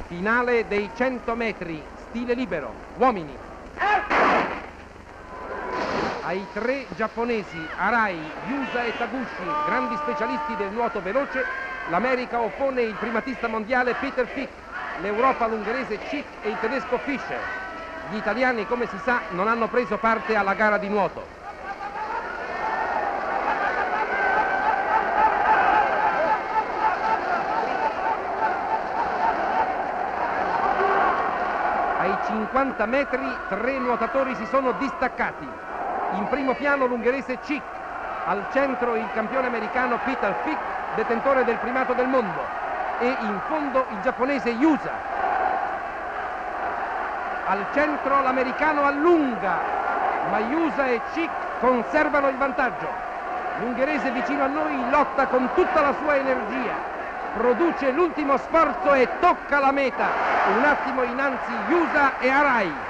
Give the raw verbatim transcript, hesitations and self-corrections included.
Finale dei cento metri, stile libero, uomini. Ai tre giapponesi, Arai, Yusa e Taguchi, grandi specialisti del nuoto veloce, l'America oppone il primatista mondiale Peter Fick, l'Europa l'ungherese Schick e il tedesco Fischer. Gli italiani, come si sa, non hanno preso parte alla gara di nuoto. Ai cinquanta metri tre nuotatori si sono distaccati. In primo piano l'ungherese Schick, al centro il campione americano Peter Fick, detentore del primato del mondo, e in fondo il giapponese Yusa. Al centro l'americano allunga, ma Yusa e Schick conservano il vantaggio. L'ungherese vicino a noi lotta con tutta la sua energia, produce l'ultimo sforzo e tocca la meta. Un attimo innanzi Yusa e Arai.